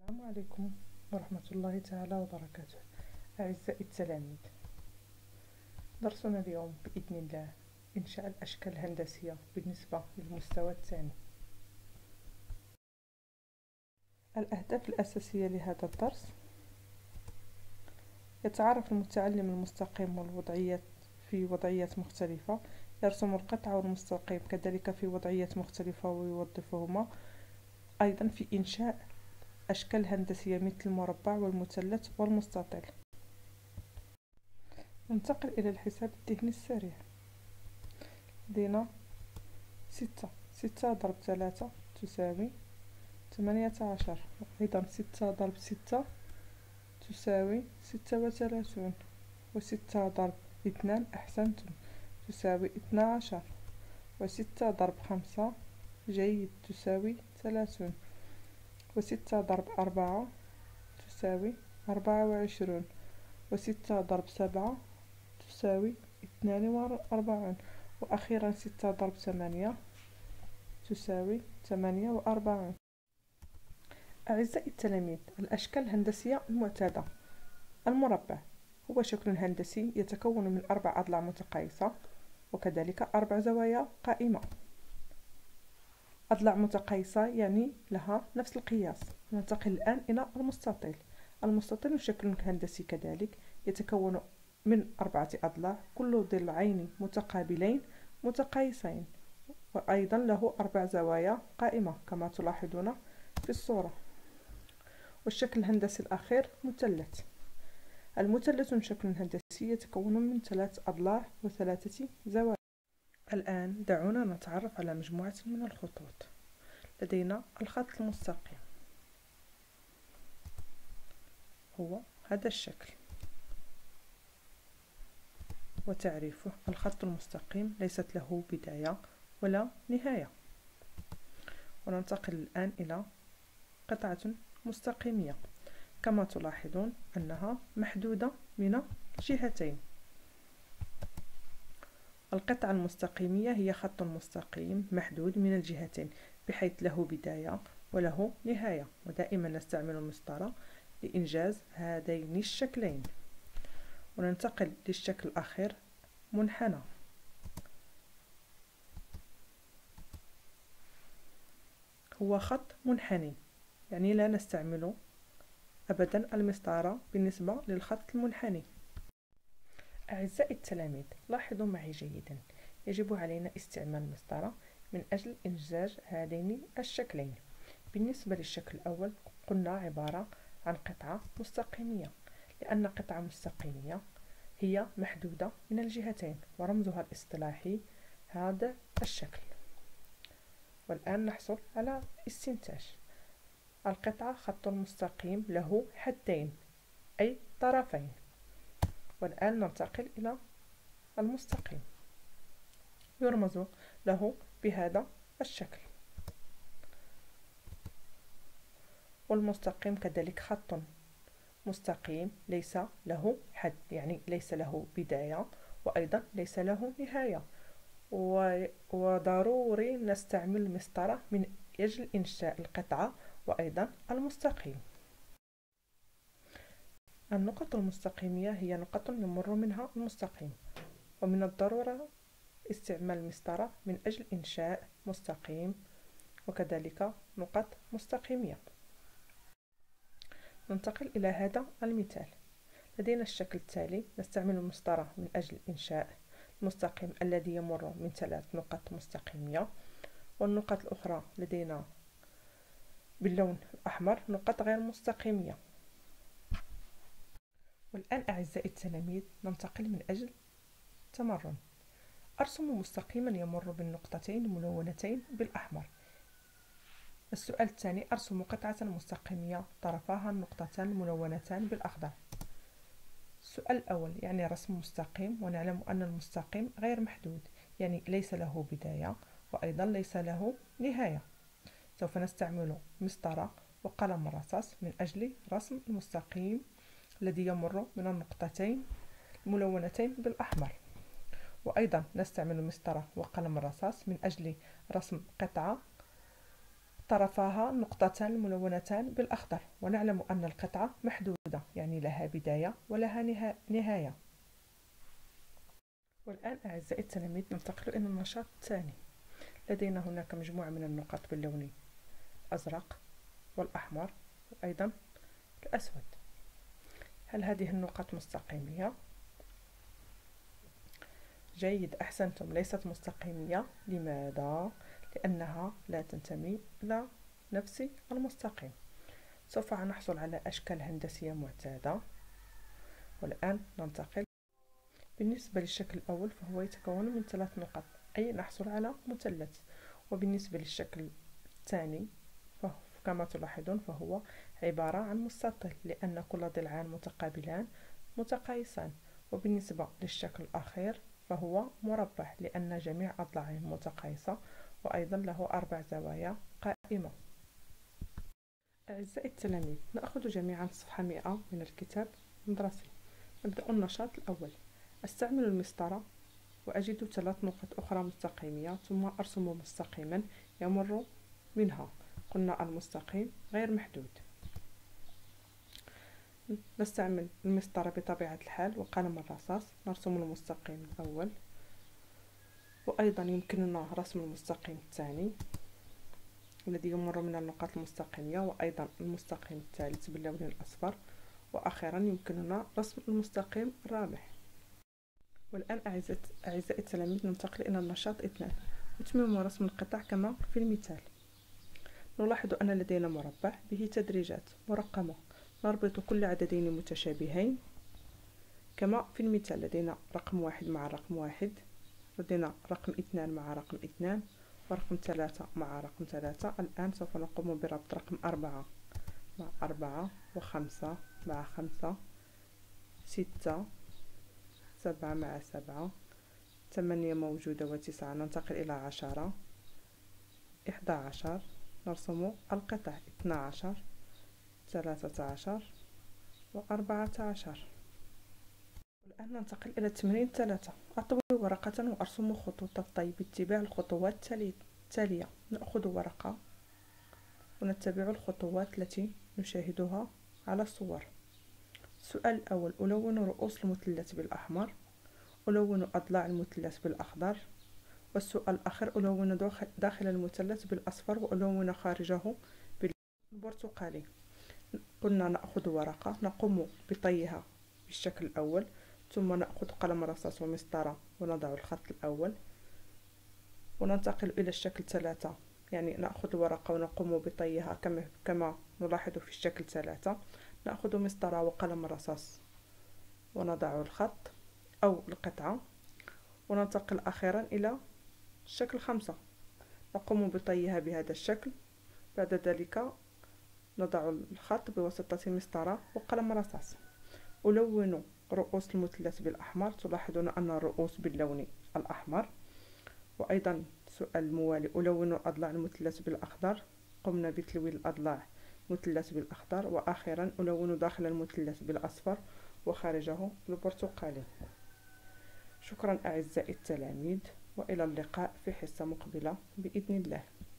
السلام عليكم ورحمة الله تعالى وبركاته. أعزائي التلاميذ، درسنا اليوم بإذن الله إنشاء الأشكال الهندسية بالنسبة للمستوى الثاني. الأهداف الأساسية لهذا الدرس: يتعرف المتعلم المستقيم والوضعيات في وضعيات مختلفة، يرسم القطع والمستقيم كذلك في وضعيات مختلفة ويوظفهما، أيضا في إنشاء أشكال هندسية مثل المربع والمثلث والمستطيل. ننتقل إلى الحساب الذهني السريع. لدينا 6 ضرب 3 تساوي 18، أيضا 6 ضرب 6 تساوي 36، و6 ضرب 2 أحسنتم تساوي 12، و6 ضرب 5 جيد تساوي 30، و6 ضرب 4 تساوي 24، و6 ضرب 7 تساوي 42، وأخيرا 6 ضرب 8 تساوي 48. أعزائي التلاميذ، الأشكال الهندسية المعتادة: المربع هو شكل هندسي يتكون من 4 أضلاع متقايسة وكذلك 4 زوايا قائمة. أضلاع متقايسة يعني لها نفس القياس. ننتقل الآن إلى المستطيل. المستطيل شكل هندسي كذلك يتكون من 4 أضلاع، كل ضلعين متقابلين متقايسين، وأيضا له 4 زوايا قائمة كما تلاحظون في الصورة. والشكل الهندسي الأخير مثلث. المثلث شكل هندسي يتكون من 3 أضلاع و3 زوايا. الآن دعونا نتعرف على مجموعة من الخطوط. لدينا الخط المستقيم، هو هذا الشكل. وتعريفه: الخط المستقيم ليست له بداية ولا نهاية. وننتقل الآن إلى قطعة مستقيمية، كما تلاحظون أنها محدودة من جهتين. القطعة المستقيمية هي خط مستقيم محدود من الجهتين بحيث له بداية وله نهاية، ودائما نستعمل المسطرة لإنجاز هذين الشكلين. وننتقل للشكل الأخير: منحنى. هو خط منحني، يعني لا نستعمل أبدا المسطرة بالنسبة للخط المنحني. أعزائي التلاميذ، لاحظوا معي جيدا، يجب علينا استعمال المسطرة من أجل إنجاز هذين الشكلين. بالنسبة للشكل الأول قلنا عبارة عن قطعة مستقيمية، لأن قطعة مستقيمية هي محدودة من الجهتين ورمزها الاصطلاحي هذا الشكل. والآن نحصل على استنتاج: القطعة خط مستقيم له حدين أي طرفين. والآن ننتقل إلى المستقيم، يرمز له بهذا الشكل. والمستقيم كذلك خط مستقيم ليس له حد، يعني ليس له بداية وأيضا ليس له نهاية، وضروري نستعمل المسطرة من أجل إنشاء القطعة وأيضا المستقيم. النقط المستقيمية هي نقط يمر منها المستقيم، ومن الضرورة استعمال المسطرة من أجل إنشاء مستقيم وكذلك نقط مستقيمية. ننتقل إلى هذا المثال. لدينا الشكل التالي: نستعمل المسطرة من أجل إنشاء المستقيم الذي يمر من 3 نقط مستقيمية، والنقط الأخرى لدينا باللون الأحمر نقط غير مستقيمية. والآن أعزائي التلاميذ ننتقل من أجل تمرن. أرسم مستقيما يمر بالنقطتين الملونتين بالأحمر. السؤال الثاني: أرسم قطعة مستقيمية طرفاها النقطتان الملونتان بالأخضر. السؤال الأول يعني رسم مستقيم، ونعلم أن المستقيم غير محدود، يعني ليس له بداية وأيضا ليس له نهاية. سوف نستعمل مسطرة وقلم الرصاص من أجل رسم المستقيم الذي يمر من النقطتين الملونتين بالأحمر، وأيضا نستعمل مسطرة وقلم الرصاص من أجل رسم قطعة طرفاها نقطتان الملونتان بالأخضر، ونعلم أن القطعة محدودة، يعني لها بداية ولها نهاية. والآن أعزائي التلاميذ ننتقل إلى النشاط الثاني. لدينا هناك مجموعة من النقاط باللون الأزرق والأحمر وأيضا الأسود. هل هذه النقاط مستقيمية؟ جيد، أحسنتم، ليست مستقيمية. لماذا؟ لأنها لا تنتمي إلى نفس المستقيم. سوف نحصل على أشكال هندسية معتادة. والآن ننتقل. بالنسبة للشكل الأول فهو يتكون من 3 نقط، أي نحصل على مثلث. وبالنسبة للشكل الثاني كما تلاحظون فهو عبارة عن مستطيل، لأن كل ضلعان متقابلان متقايسان. وبالنسبة للشكل الأخير فهو مربع، لأن جميع أضلاعه متقايسة، وأيضا له 4 زوايا قائمة. أعزائي التلاميذ، نأخذ جميعا صفحة 100 من الكتاب المدرسي. نبدأ النشاط الأول. أستعمل المسطرة وأجد 3 نقط أخرى مستقيمية، ثم أرسم مستقيما يمر منها. قلنا المستقيم غير محدود. نستعمل المسطرة بطبيعة الحال وقلم الرصاص، نرسم المستقيم الأول، وأيضا يمكننا رسم المستقيم الثاني الذي يمر من النقاط المستقيمية، وأيضا المستقيم الثالث باللون الأصفر، وأخيرا يمكننا رسم المستقيم الرابع. والآن أعزائي التلاميذ ننتقل إلى النشاط 2. نتمم رسم القطع كما في المثال. نلاحظ أن لدينا مربع به تدريجات مرقمة، نربط كل عددين متشابهين كما في المثال. لدينا رقم 1 مع رقم 1، لدينا رقم 2 مع رقم 2، ورقم 3 مع رقم 3. الآن سوف نقوم بربط رقم 4 مع 4، و5 مع 5، 6، 7 مع 7، 8 موجودة، و9. ننتقل إلى 10، 11. نرسم القطع 12، 13، و14. الآن ننتقل إلى تمرين 3. أطوي ورقة وأرسم خطوط الطي باتباع الخطوات التالية. نأخذ ورقة ونتبع الخطوات التي نشاهدها على الصور. السؤال الأول: ألون رؤوس المثلث بالأحمر، ألون أضلاع المثلث بالأخضر. والسؤال الآخر: ألون داخل المثلث بالأصفر، وألون خارجه بالبرتقالي. قلنا نأخذ ورقة نقوم بطيها بالشكل الأول، ثم نأخذ قلم رصاص ومسطرة ونضع الخط الأول، وننتقل إلى الشكل 3، يعني نأخذ الورقة ونقوم بطيها كما نلاحظ في الشكل 3. نأخذ مسطرة وقلم رصاص ونضع الخط أو القطعة، وننتقل أخيرا إلى الشكل 5، نقوم بطيها بهذا الشكل. بعد ذلك نضع الخط بواسطة مسطرة وقلم رصاص. ألون رؤوس المثلث بالأحمر، تلاحظون أن الرؤوس باللون الأحمر. وأيضا السؤال الموالي: ألون أضلاع المثلث بالأخضر، قمنا بتلوين الأضلاع مثلث بالأخضر. وأخيرا ألون داخل المثلث بالأصفر وخارجه بالبرتقالي. شكرا أعزائي التلاميذ، وإلى اللقاء في حصة مقبلة بإذن الله.